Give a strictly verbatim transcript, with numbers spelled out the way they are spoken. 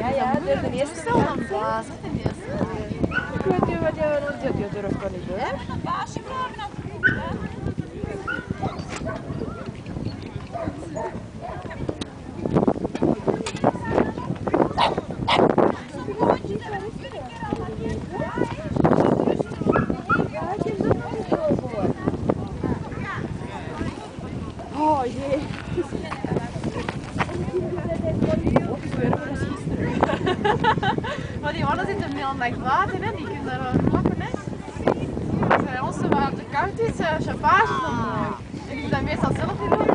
ja, dat de eerste stel van dan baas, hè, de eerste. Ik weet niet wat jij nog doet, je durft kan niet doen. Een baasje vragen of Oh jee. maar die mannen zitten nu al met water, hè? Die kunnen daar wel klappen, hè? Als het bij ons te koud is, uh, chauffage is dan mooi. Ik doe dat meestal zelf niet doen.